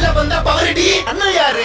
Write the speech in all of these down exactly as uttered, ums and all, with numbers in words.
बंदा पगड़ी अन्ना यार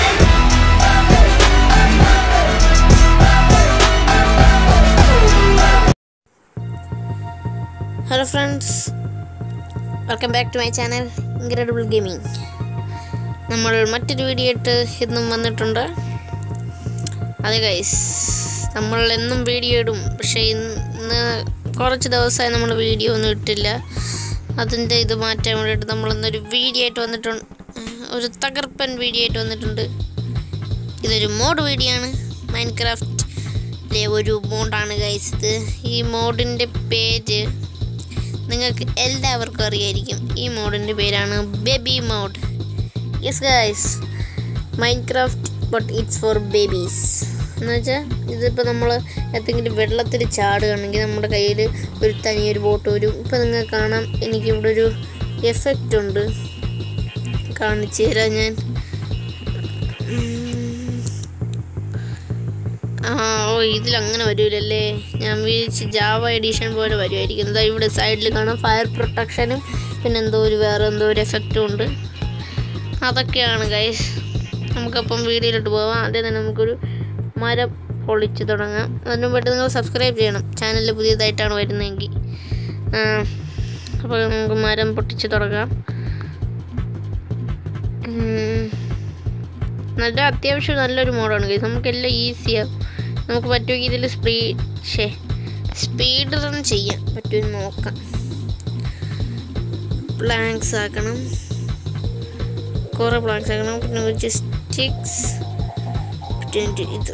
Hello friends, welcome back to my channel Incredible Gaming. നമ്മൾ മറ്റൊരു വീഡിയോ ആയിട്ട് ഇന്നും വന്നിട്ടുണ്ട്. അതെ ഗൈസ്, നമ്മൾ എന്നും വീഡിയോ ഇടും, പക്ഷേ ഇന്ന് കുറച്ച് ദിവസമായി നമ്മൾ വീഡിയോ ഒന്നും ഇട്ടില്ല. അതിൻ്റെ ഇത് മാറ്റാൻ വേണ്ടിയിട്ട് നമ്മളിന്നൊരു വീഡിയോ ആയിട്ട് വന്നിട്ടുണ്ട്, ഒരു തകർപ്പൻ വീഡിയോ ആയിട്ട് വന്നിട്ടുണ്ട്. ഇതൊരു മോഡ് വീഡിയോ ആണ്, മൈൻക്രാഫ്റ്റിലെ ഒരു മോഡാണ് ഗൈസ്. ഇത് ഈ മോഡിൻ്റെ പേര് നിങ്ങൾക്ക് എല്ലാവർക്കും അറിയായിരിക്കും. ഈ മോഡിൻ്റെ പേരാണ് baby mode. Yes guys, Minecraft but it's for babies എന്ന് വെച്ചാൽ ഇതിപ്പോൾ നമ്മൾ എന്തെങ്കിലും വെള്ളത്തിൽ ചാടുകയാണെങ്കിൽ നമ്മുടെ കയ്യിൽ ഒരു തനിയൊരു ബോട്ട് വരും. ഇപ്പോൾ നിങ്ങൾക്ക് കാണാം, എനിക്കിവിടെ ഒരു എഫക്റ്റ് ഉണ്ട്, കാണിച്ചു തരാം ഞാൻ. ആ ഓ ഇതിലങ്ങനെ വരില്ലല്ലേ, ഞാൻ വിചാരിച്ച് ജാവ എഡിഷൻ പോലെ വരുമായിരിക്കും. എന്താ ഇവിടെ സൈഡിൽ കാണാം ഫയർ പ്രൊട്ടക്ഷനും പിന്നെ എന്തോ ഒരു വേറെ എന്തോ ഒരു എഫക്റ്റും ഉണ്ട്. അതൊക്കെയാണ് ഗൈസ്. നമുക്കപ്പം വീഡിയോയിലോട്ട് പോകാം. ആദ്യം തന്നെ നമുക്കൊരു മരം പൊളിച്ച് തുടങ്ങാം. അതിന് മുമ്പായിട്ട് നിങ്ങൾ സബ്സ്ക്രൈബ് ചെയ്യണം, ചാനലിൽ പുതിയതായിട്ടാണ് വരുന്നതെങ്കിൽ. അപ്പോൾ നമുക്ക് മരം പൊട്ടിച്ച് തുടങ്ങാം. നല്ല അത്യാവശ്യം നല്ലൊരു മോഡാണ് ഗൈസ്, നമുക്കെല്ലാം ഈസിയാകും. നമുക്ക് പറ്റുമെങ്കിൽ ഇതിൽ സ്പീഡ് ഷേ സ്പീഡ് റൺ ചെയ്യാൻ പറ്റുമെന്ന് നോക്കാം. പ്ലാങ്ക്സ് ആക്കണം, കുറേ പ്ലാങ്ക്സ് ആക്കണം. പിന്നെ കുറച്ച് സ്റ്റിക്സ്, പിന്നെ ഇത്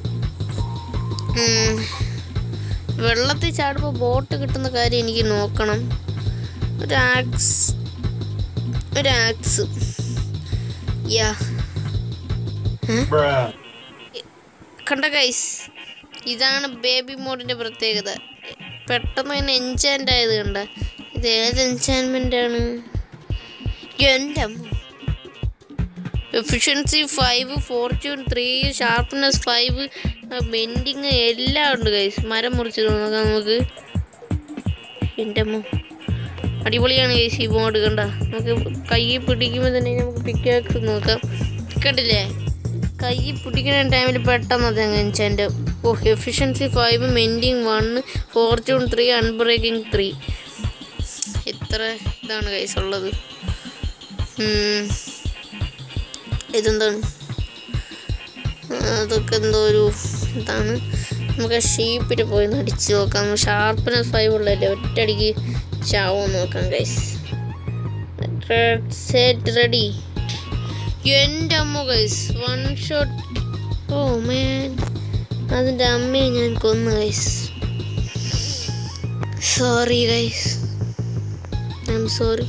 വെള്ളത്തിൽ ചാടുമ്പോൾ ബോട്ട് കിട്ടുന്ന കാര്യം എനിക്ക് നോക്കണം. ഒരു ആക്സ് ഒരു ആക്സ് യാ കണ്ട ഗൈസ്, ഇതാണ് ബേബി മോഡിൻ്റെ പ്രത്യേകത. പെട്ടെന്ന് തന്നെ എൻചാൻഡ് ആയത് കണ്ട. ഇത് ഏത് എൻചാൻമെൻ്റ് ആണ്? എൻ്റെ efficiency five, fortune three, sharpness five, mending എല്ലാം ഉണ്ട് ഗൈസ്. മരം മുറിച്ച് നോക്കാം നമുക്ക്. എൻ്റെ അമ്മ അടിപൊളിയാണ് ഗൈസ് ഈ മോഡ്. കണ്ട, നമുക്ക് കൈ പിടിക്കുമ്പോൾ തന്നെ നമുക്ക് പിക്കാക്സ് നോക്കാം. കണ്ടില്ലേ, കൈ പിടിക്കുന്ന ടൈമിൽ പെട്ടെന്ന് അത് അങ്ങ് എൻചാൻഡ്. ഓ efficiency five, mending one, fortune three, unbreaking three. ഇത്ര ഇതാണ് ഗൈസ് ഉള്ളത്. ഇതെന്താണ്? അതൊക്കെ എന്തോ ഒരു ഇതാണ്. നമുക്ക് ഷീപ്പിൽ പോയി അടിച്ച് നോക്കാം. ഷാർപ്പ്നെസ് ഫൈവ് ഉള്ളതല്ലേ, ഒറ്റയടിക്ക് ചാവും നോക്കാം ഗൈസ്. Set ready. എൻ്റെ അമ്മ guys, one shot. Oh man, അതിൻ്റെ അമ്മയെ ഞാൻ കൊന്നു guys. Sorry guys, I'm sorry.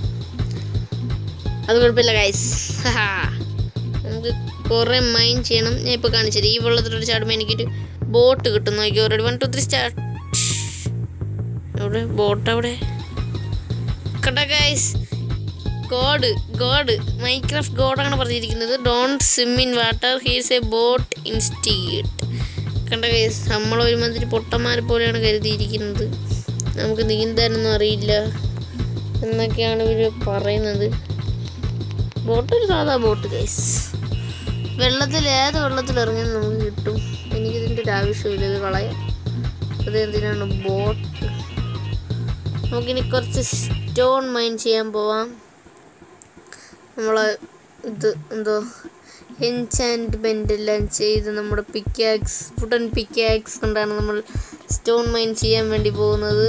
അത് കുഴപ്പമില്ല ഗൈസ്. നമുക്ക് കുറേ മൈൻ ചെയ്യണം. ഞാൻ ഇപ്പോൾ കാണിച്ചത് ഈ വെള്ളത്തിലോട്ട് ചാടുമ്പോൾ എനിക്കൊരു ബോട്ട് കിട്ടും. നോക്കി already one two three start. എവിടെ ബോട്ട്? അവിടെ കണ്ട ഗൈസ്, ഗോഡ് ഗോഡ് മൈൻക്രാഫ്റ്റ് ഗോഡാണ് പറഞ്ഞിരിക്കുന്നത്. Don't swim in water, here's a boat instead. കണ്ട ഗൈസ്, നമ്മളൊരുമാതിരി പൊട്ടന്മാരെ പോലെയാണ് കരുതിയിരിക്കുന്നത്. നമുക്ക് നീന്താനൊന്നും അറിയില്ല എന്നൊക്കെയാണ് ഇവർ പറയുന്നത്. ബോട്ട് ഒരു സാധാ ബോട്ട് ഗൈസ്. വെള്ളത്തിൽ ഏത് വെള്ളത്തിൽ ഇറങ്ങിയാൽ നമുക്ക് കിട്ടും. എനിക്കിതിൻ്റെ ഒരു ആവശ്യമില്ല, ഇത് കളയാം. അത് എന്തിനാണ് ബോട്ട്? നമുക്കിനി കുറച്ച് സ്റ്റോൺ മൈൻ ചെയ്യാൻ പോവാം. നമ്മൾ ഇത് എന്തോ എൻചാൻറ്റ്മെൻ്റ് എല്ലാം ചെയ്ത് നമ്മുടെ പിക്കാക്സ്, വുഡൻ പിക്കാക്സ് കൊണ്ടാണ് നമ്മൾ സ്റ്റോൺ മൈൻ ചെയ്യാൻ വേണ്ടി പോകുന്നത്.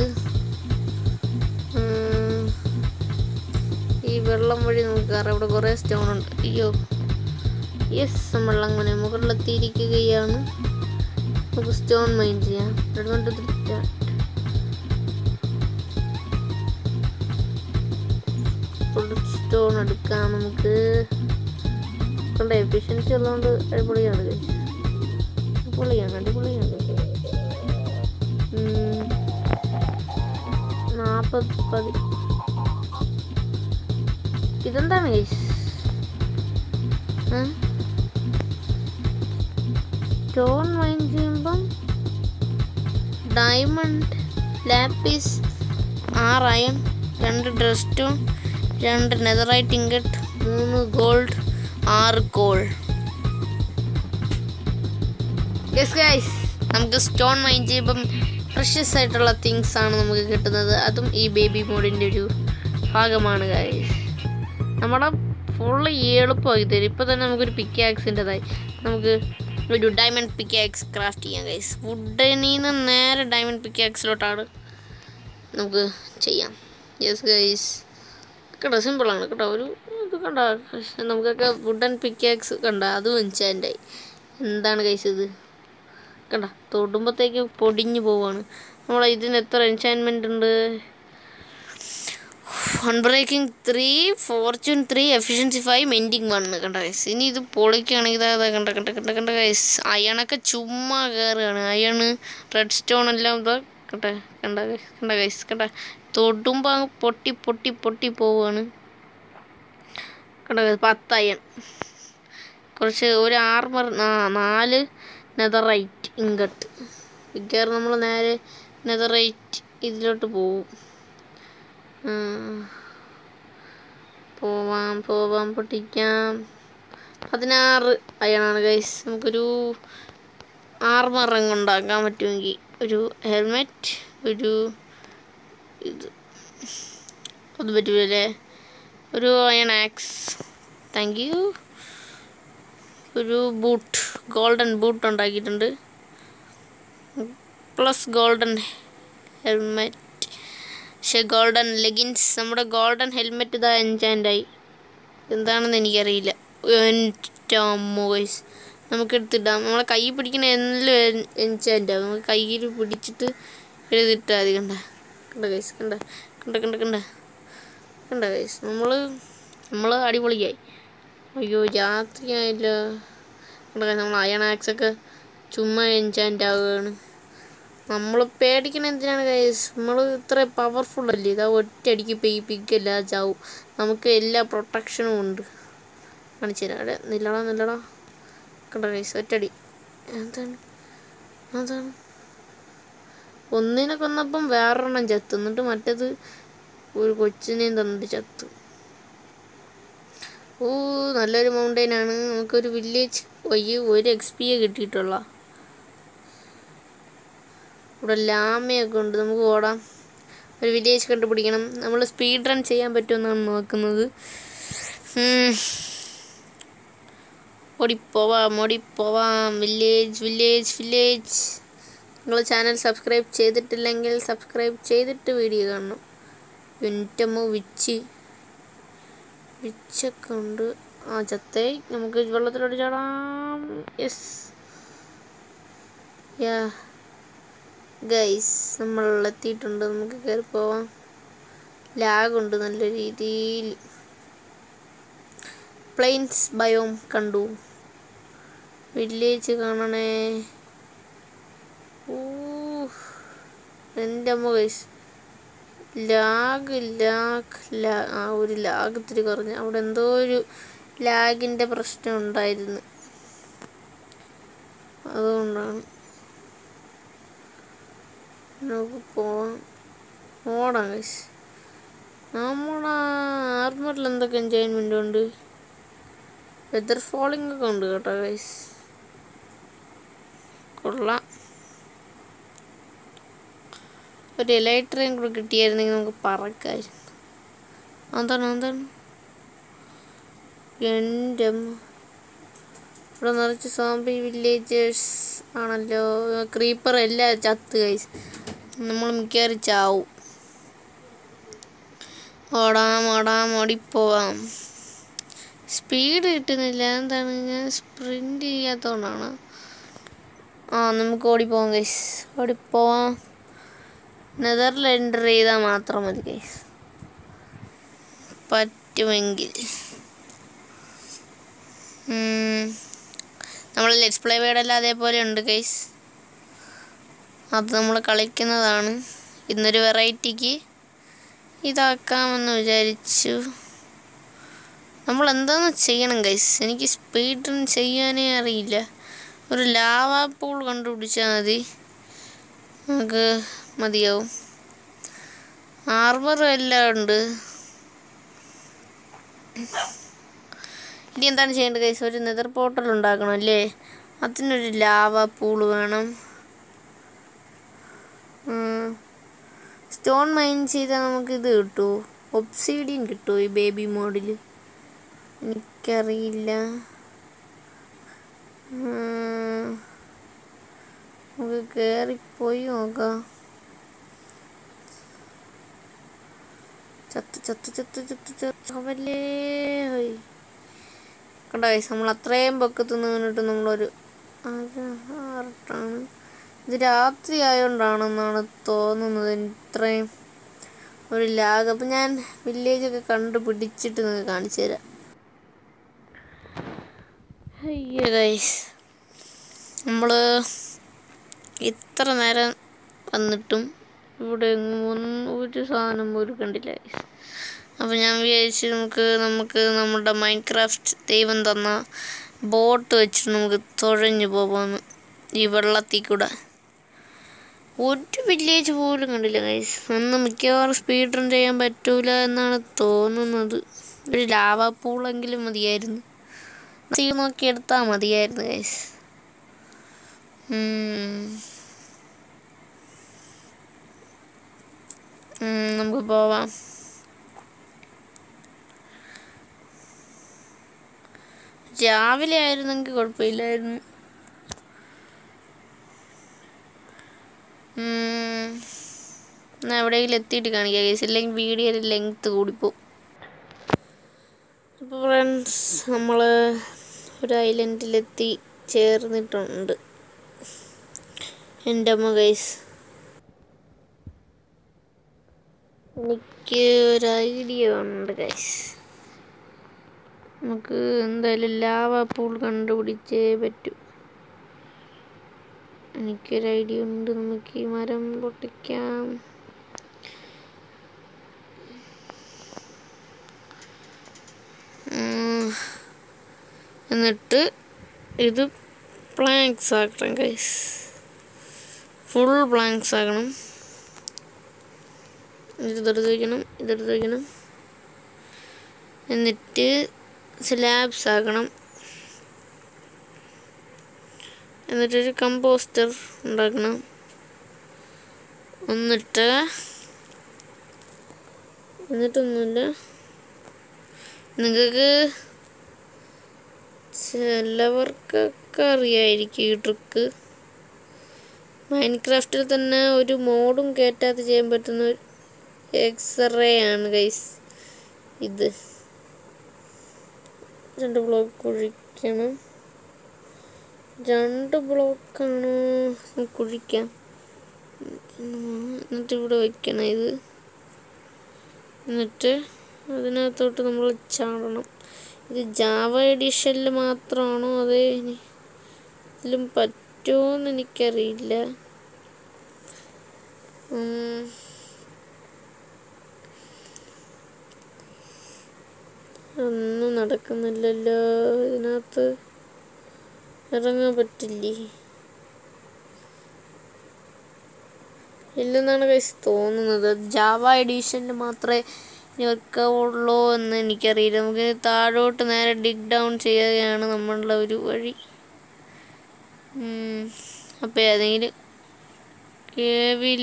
ഈ വെള്ളം വഴി നമുക്ക് കയറാം. ഇവിടെ കുറേ സ്റ്റോൺ ഉണ്ട്. അയ്യോ യെസ്, നമ്മൾ അങ്ങനെ മുകളിലെത്തിയിരിക്കുകയാണ്. നമുക്ക് സ്റ്റോൺ മൈൻ ചെയ്യാം. സ്റ്റോൺ എടുക്കാം നമുക്ക്. കണ്ട എഫിഷ്യൻസി ഉള്ളതുകൊണ്ട് അടിപൊളിയാണ് അടിപൊളിയാണ് അടിപൊളിയാണ് നാൽപ്പത് പതി ഇതെന്താണ് ഗൈസ്? സ്റ്റോൺ മൈൻ ചെയ്യുമ്പം ഡയമണ്ട്, ലാപ്പിസ്, ആറ് അയൺ, രണ്ട് ഡ്രസ്റ്റോൺ, രണ്ട് നെതറൈറ്റ് ഇങ്കട്ട്, മൂന്ന് ഗോൾഡ്, ആറ് കോൾ. യെസ് ഗൈസ്, നമുക്ക് സ്റ്റോൺ മൈൻ ചെയ്യുമ്പം പ്രഷ്യസ് ആയിട്ടുള്ള തിങ്സ് ആണ് നമുക്ക് കിട്ടുന്നത്. അതും ഈ ബേബി മോഡിൻ്റെ ഒരു ഭാഗമാണ് ഗൈസ്. നമ്മുടെ ഫുള്ള് എളുപ്പമായി തരും. ഇപ്പോൾ തന്നെ നമുക്കൊരു പിക്കാക്സിൻ്റെതായി നമുക്ക് ഒരു ഡയമണ്ട് പിക്കാക്സ് ക്രാഫ്റ്റ് ചെയ്യാം ഗൈസ്. വുഡിൽ നിന്ന് നേരെ ഡയമണ്ട് പിക്കാക്സിലോട്ടാണ് നമുക്ക് ചെയ്യാം. യെസ് ഗൈസ്, കേട്ടോ സിമ്പിളാണ് കേട്ടോ. ഒരു ഇത് കണ്ട നമുക്കൊക്കെ വുഡൻ പിക്കാക്സ് കണ്ട അതും എൻചാൻ്റായി. എന്താണ് ഗൈസ് ഇത് കണ്ട, തൊടുമ്പോഴത്തേക്ക് പൊടിഞ്ഞു പോവാണ്. നമ്മളെ ഇതിന് എത്ര എൻചാൻമെൻ്റ് ഉണ്ട്? Unbreaking three, fortune three, efficiency five, mending one. കണ്ട ഗൈസ്, ഇനി ഇത് പൊളിക്കുകയാണെങ്കിൽ ഇതാ കണ്ട കണ്ട കണ്ട കണ്ട ഗൈസ്. അയണൊക്കെ ചുമ്മാ കയറുകയാണ്. അയണ്, റെഡ് സ്റ്റോൺ എല്ലാം ഇതാ കണ്ട കണ്ട ഗൈസ് കണ്ട ഗൈസ് കണ്ട, തൊടുമ്പോൾ പൊട്ടി പൊട്ടി പൊട്ടി പോവുകയാണ്. കണ്ട ഗൈസ്, പത്ത് അയൺ, കുറച്ച് ഒരു ആർമർ, നാല് നെതറൈറ്റ് ഇങ്കട്ട്. മിക്കവാറും നമ്മൾ നേരെ നെതറൈറ്റ് ഇതിലോട്ട് പോവും. പോവാം പോവാം പൊട്ടിക്കാം. പതിനാറ് അയണാണ് ഗൈസ്. നമുക്കൊരു ആർമർ അങ്ങ് ഉണ്ടാക്കാൻ പറ്റുമെങ്കിൽ ഒരു ഹെൽമെറ്റ്, ഒരു ഇത് അത് പറ്റൂലേ, ഒരു അയൺ ആക്സ്, താങ്ക് യു. ഒരു ബൂട്ട്, ഗോൾഡൻ ബൂട്ട് ഉണ്ടാക്കിയിട്ടുണ്ട്, പ്ലസ് ഗോൾഡൻ ഹെൽമെറ്റ്, പക്ഷേ ഗോൾഡൻ ലെഗിൻസ്. നമ്മുടെ ഗോൾഡൻ ഹെൽമെറ്റ് ഇതാ എൻചാൻ്റായി. എന്താണെന്ന് എനിക്കറിയില്ല. എൻ്റെ അമ്മോ ഗൈസ്, നമുക്കെടുത്തിടാം. നമ്മളെ കൈ പിടിക്കണ എല്ലാം എൻചാൻ്റാവും. നമുക്ക് കയ്യിൽ പിടിച്ചിട്ട് എഴുതിട്ടാൽ മതി. കണ്ട കണ്ട ഗൈസ് കണ്ട കണ്ട കണ്ട കണ്ട കണ്ട ഗൈസ്, നമ്മൾ നമ്മൾ അടിപൊളിയായി. അയ്യോ രാത്രിയായില്ല. കണ്ട ഗൈസ്, നമ്മൾ അയൺ ആക്സൊക്കെ ചുമ്മാ എൻചാൻ്റ് ആവുകയാണ്. നമ്മൾ പേടിക്കണ എന്തിനാണ് ഗൈസ്? നമ്മൾ ഇത്ര പവർഫുൾ അല്ലേ? ഇതാ ഒറ്റയടിക്ക് പെയ് പിക്കല്ല ചാവും. നമുക്ക് എല്ലാ പ്രൊട്ടക്ഷനും ഉണ്ട്. കാണിച്ചു തരാം. അവിടെ നില്ലടാ നില്ലടാ. കണ്ട ഗൈസ്, ഒറ്റടി. എന്താണ് അതാണ് ഒന്നിനെ കൊന്നപ്പം വേറൊരെണ്ണം ചത്തു, എന്നിട്ട് മറ്റേത് ഒരു കൊച്ചിനെയും തന്നിട്ട് ചത്തു. ഓ നല്ലൊരു മൗണ്ടെയിനാണ്. നമുക്കൊരു വില്ലേജ് വയ്യ ഒരു എക്സ് പി എ കിട്ടിയിട്ടുള്ള. ഇവിടെ ലാമയൊക്കെ ഉണ്ട്, നമുക്ക് ഓടാം. ഒരു വില്ലേജ് കണ്ടുപിടിക്കണം. നമ്മൾ സ്പീഡ് റൺ ചെയ്യാൻ പറ്റുമെന്നാണ് നോക്കുന്നത്. ഓടിപ്പോവാം ഓടിപ്പോവാം. Village village village. നിങ്ങൾ ചാനൽ സബ്സ്ക്രൈബ് ചെയ്തിട്ടില്ലെങ്കിൽ സബ്സ്ക്രൈബ് ചെയ്തിട്ട് വീഡിയോ കാണണം. എനിറ്റമ്മോ വിച്ച് വിച്ചൊക്കെ ഉണ്ട്. ആ ചത്തേ, നമുക്ക് വെള്ളത്തിലോട്ട് ചാടാം. യെസ് യാ ഗൈസ്, നമ്മൾ എത്തിയിട്ടുണ്ട്. നമുക്ക് കയറി പോവാം. ലാഗുണ്ട് നല്ല രീതിയിൽ. പ്ലെയിൻസ് ബയോം കണ്ടു. വില്ലേജ് കാണണേ. ഓ എൻ്റെ അമ്മ ഗൈസ്, ലാഗ് ലാഗ് ലാ ആ ഒരു ലാഗ് ഇത്തിരി കുറഞ്ഞു. അവിടെ എന്തോ ഒരു ലാഗിൻ്റെ പ്രശ്നം ഉണ്ടായിരുന്നു, അതുകൊണ്ടാണ്. നമുക്ക് പോവാം, ഓടാം ഗൈസ്. നമ്മുടെ ആർമറിൽ എന്തൊക്കെ എൻജോയ്മെൻ്റ് ഉണ്ട്. വെതർ ഫോളിംഗ് ഒക്കെ ഉണ്ട് കേട്ടോ ഗൈസ്, കൊള്ളാം. ഒരു എലൈട്രയും കൂടെ കിട്ടിയായിരുന്നെങ്കിൽ നമുക്ക് പറക്കായിരുന്നു. എന്താണ് എന്താണ് എൻ്റെ ഇവിടെ നിറച്ച് സോംബി വില്ലേജേഴ്സ് ആണല്ലോ. ക്രീപ്പർ എല്ലാം ചത്ത് ഗൈസ്, നമ്മൾ മിക്കവാറും ചാവും. ഓടാം ഓടാം ഓടിപ്പോവാം. സ്പീഡ് കിട്ടുന്നില്ല, എന്താണ്? ഞാൻ സ്പ്രിൻ്റ് ചെയ്യാത്തതുകൊണ്ടാണ്. ആ നമുക്ക് ഓടിപ്പോവാം ഗൈസ്, ഓടിപ്പോവാം. നെതറിൽ എൻ്റർ ചെയ്താൽ മാത്രം മതി ഗൈസ്, പറ്റുമെങ്കിൽ. നമ്മൾ ലെറ്റ്സ് പ്ലേ വേർഡെല്ലാം അതേപോലെ ഉണ്ട് ഗൈസ്, അത് നമ്മൾ കളിക്കുന്നതാണ്. ഇന്നൊരു വെറൈറ്റിക്ക് ഇതാക്കാമെന്ന് വിചാരിച്ചു. നമ്മൾ എന്താണെന്ന് ചെയ്യണം ഗൈസ്, എനിക്ക് സ്പീഡ് റൺ ചെയ്യാനേ അറിയില്ല. ഒരു ലാവാ പൂൾ കണ്ടുപിടിച്ചാൽ മതി, നമുക്ക് മതിയാവും. ആർമറും എല്ലാം ഉണ്ട്. ഇനി എന്താണ് ചെയ്യേണ്ടത് ഗൈസ്? ഒരു നെതർ പോർട്ടൽ ഉണ്ടാക്കണം അല്ലേ? അതിനൊരു ലാവ പൂള് വേണം. സ്റ്റോൺ മൈൻ ചെയ്താൽ നമുക്ക് ഇത് കിട്ടുമോ? ഒബ്സീഡിയൻ കിട്ടുമോ ഈ ബേബി മോഡിൽ? എനിക്കറിയില്ല. നമുക്ക് കയറിപ്പോയി നോക്കാം. ചത്ത് ചത്ത് ചത്ത് ചത്ത് ചത്തവല്ലേ. കണ്ടോ ഗൈസ്, നമ്മൾ അത്രയും പൊക്കത്ത് നിന്നിട്ട് നമ്മളൊരു ആർട്ടാണ്. ഇത് രാത്രി ആയതുകൊണ്ടാണെന്നാണ് തോന്നുന്നത് ഇത്രയും ഒരു ലാഗ്. അപ്പം ഞാൻ വില്ലേജൊക്കെ കണ്ടുപിടിച്ചിട്ട് നിങ്ങൾക്ക് കാണിച്ചു തരാം. അയ്യോ ഗൈസ്, നമ്മൾ ഇത്ര നേരം വന്നിട്ടും ഇവിടെ ഒന്നും ഒരു സാധനം പോലും കണ്ടില്ല ഗൈസ്. അപ്പോൾ ഞാൻ വിചാരിച്ചു നമുക്ക് നമുക്ക് നമ്മുടെ മൈൻക്രാഫ്റ്റ് ദൈവം തന്ന ബോട്ട് വെച്ചിട്ട് നമുക്ക് തുഴഞ്ഞു പോകാമെന്ന് ഈ വെള്ളത്തിൽ കൂടെ. ഒരു വില്ലേജ് പോലും കണ്ടില്ല ഗൈസ്. അന്ന് മിക്കവാറും സ്പീഡ് റൺ ചെയ്യാൻ പറ്റൂല എന്നാണ് തോന്നുന്നത്. ഒരു ലാവ പൂളെങ്കിലും മതിയായിരുന്നു. സീ നോക്കി എടുത്താൽ മതിയായിരുന്നു ഗൈസ്. നമുക്ക് പോവാം. രാവിലെ ആയിരുന്നെങ്കിൽ കുഴപ്പമില്ലായിരുന്നു. എന്നാൽ എവിടെയെങ്കിലും എത്തിയിട്ട് കാണിക്കാം ഗൈസ്, ഇല്ലെങ്കിൽ വീഡിയോയുടെ ലെങ്ത്ത് കൂടിപ്പോവും. അപ്പോൾ ഫ്രണ്ട്സ്, നമ്മൾ ഒരു ഐലൻഡിലെത്തി ചേർന്നിട്ടുണ്ട്. എൻ്റെ അമ്മ ഗൈസ്, എനിക്ക് ഒരു ഐഡിയ ഉണ്ട് ഗൈസ്. നമുക്ക് എന്തായാലും ലാവ പൂൾ കണ്ടുപിടിച്ചേ പറ്റൂ. എനിക്കൊരു ഐഡിയ ഉണ്ട്. നമുക്ക് ഈ മരം പൊട്ടിക്കാം. എന്നിട്ട് ഇത് പ്ലാങ്ക്സ് ആക്കണം ഗൈസ്. ഫുൾ പ്ലാങ്ക്സ് ആക്കണം. ഇതെടുത്ത് വയ്ക്കണം, ഇതെടുത്ത് വയ്ക്കണം. എന്നിട്ട് സ്ലാബ്സ് ആക്കണം. എന്നിട്ടൊരു കമ്പോസ്റ്റർ ഉണ്ടാക്കണം. എന്നിട്ട് എന്നിട്ടൊന്നുമില്ല, നിങ്ങൾക്ക് ചിലവർക്കൊക്കെ അറിയായിരിക്കും ഈ ട്രിക്ക്. മൈൻക്രാഫ്റ്റിൽ തന്നെ ഒരു മോഡും കയറ്റാതെ ചെയ്യാൻ പറ്റുന്ന ഒരു എക്സ്റേ ആണ് ഗൈസ് ഇത്. രണ്ട് ബ്ലോക്ക് കുഴിക്കണം. രണ്ട് ബ്ലോക്കാണ് കുഴിക്കാം. എന്നിട്ട് ഇവിടെ വയ്ക്കണം ഇത്. എന്നിട്ട് അതിനകത്തോട്ട് നമ്മൾ ചാടണം. ഇത് ജാവ എഡിഷനിൽ മാത്രമാണോ അതേ ഇതിലും പറ്റുമോ എന്ന് എനിക്കറിയില്ല. ഒന്നും നടക്കുന്നില്ലല്ലോ. ഇതിനകത്ത് ഇറങ്ങാൻ പറ്റില്ലേ? ഇല്ലെന്നാണ് ഗൈസ് തോന്നുന്നത്. ജാവ എഡീഷനിൽ മാത്രമേ ഇനി വെക്കാവുള്ളൂ എന്ന് എനിക്കറിയില്ല. നമുക്ക് താഴോട്ട് നേരെ ഡിഗ് ഡൗൺ ചെയ്യുകയാണ് നമ്മളുടെ ഒരു വഴി. അപ്പോൾ ഏതെങ്കിലും കേവിൽ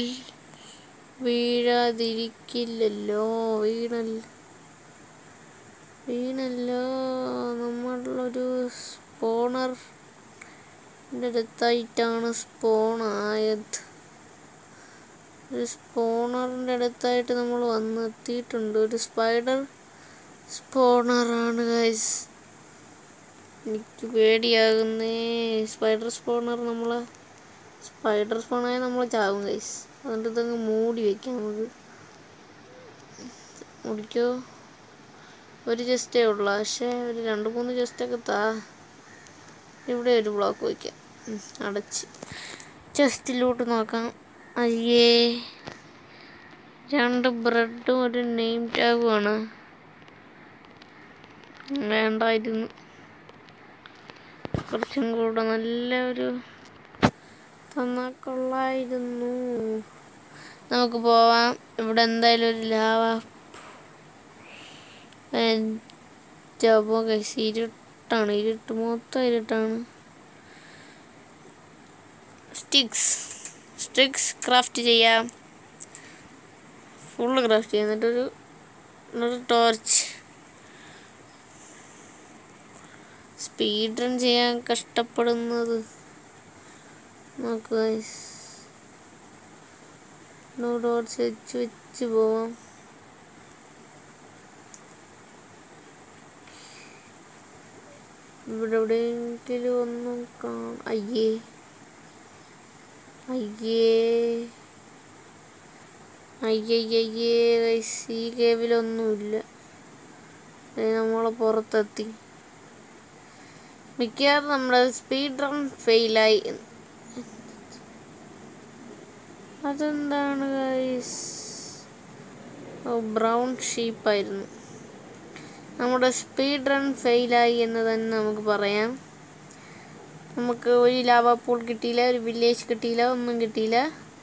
വീഴാതിരിക്കില്ലല്ലോ. വീണല്ലോ വീണല്ലോ നമ്മളൊരു സ്പോണറിൻ്റെ അടുത്തായിട്ടാണ് സ്പോണായത്. ഒരു സ്പോണറിൻ്റെ അടുത്തായിട്ട് നമ്മൾ വന്നെത്തിയിട്ടുണ്ട്. ഒരു സ്പൈഡർ സ്പോണറാണ് ഗൈസ്. എനിക്ക് പേടിയാകുന്നേ. സ്പൈഡർ സ്പോണർ നമ്മളെ സ്പൈഡർ സ്പോണായി നമ്മൾ ചാവും ഗൈസ്. അതുകൊണ്ട് ഇതങ്ങ് മൂടി വയ്ക്കാം. നമുക്ക് മുടിക്കോ ഒരു ചെസ്റ്റേ ഉള്ളൂ, പക്ഷേ ഒരു രണ്ട് മൂന്ന് ചെസ്റ്റൊക്കെ താ. ഇവിടെ ഒരു ബ്ലോക്ക് വയ്ക്കാം. അടച്ച് ചെസ്റ്റിലോട്ട് നോക്കാം. അയ്യേ, രണ്ട് ബ്രെഡും ഒരു നെയിം ടാഗുമാണ്. വേണ്ടായിരുന്നു. കുറച്ചും കൂടെ നല്ല ഒരു തന്നാൽ കൊള്ളായിരുന്നു. നമുക്ക് പോവാം. ഇവിടെ എന്തായാലും ഒരു ലാവ ഇരുട്ടാണ് ഇരുട്ട് മൊത്തം ഇരുട്ടാണ്. സ്റ്റിക്സ് സ്റ്റിക്സ് ക്രാഫ്റ്റ് ചെയ്യാം. ഫുള്ള് ക്രാഫ്റ്റ് ചെയ്യാം. എന്നിട്ടൊരു ഒരു ടോർച്ച്. സ്പീഡ് റൺ ചെയ്യാൻ കഷ്ടപ്പെടുന്നത് നോക്കുക. ടോർച്ച് വെച്ച് വെച്ച് പോവാം. ഇവിടെ എവിടെയെങ്കിലും ഒന്നും കാണാം. അയ്യേ അയ്യേ അയ്യയ്യേ ഈ കേവിലൊന്നുമില്ല. നമ്മളെ പുറത്തെത്തി. മിക്കവാറും നമ്മുടെ സ്പീഡ് റൺ ഫെയിലായി. അതെന്താണ് ഗൈസ്? ഓ, ബ്രൗൺ ഷീപ്പായിരുന്നു. നമ്മുടെ സ്പീഡ് റൺ ഫെയിലായി എന്ന് തന്നെ നമുക്ക് പറയാം. നമുക്ക് ഒരു ലാവ പൂൾ കിട്ടിയില്ല, ഒരു വില്ലേജ് കിട്ടിയില്ല, ഒന്നും കിട്ടിയില്ല.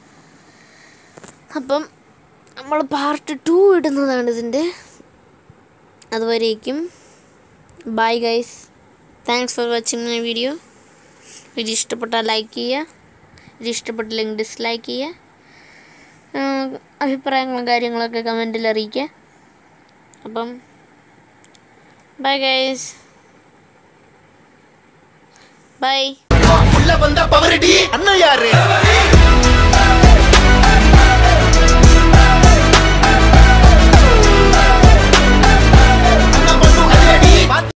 അപ്പം നമ്മൾ പാർട്ട് ടു ഇടുന്നതാണ് ഇതിൻ്റെ. അതുവരേക്കും bye guys. Thanks for watching my video. ഇത് ഇഷ്ടപ്പെട്ടാൽ ലൈക്ക് ചെയ്യുക, ഇത് ഇഷ്ടപ്പെട്ടില്ലെങ്കിൽ ഡിസ്ലൈക്ക് ചെയ്യുക. അഭിപ്രായങ്ങളും കാര്യങ്ങളൊക്കെ കമൻറ്റിൽ അറിയിക്കുക. അപ്പം ബൈ ഗൈസ്, ബൈ. உள்ள வந்தா பவரடி அண்ணன் யாரு?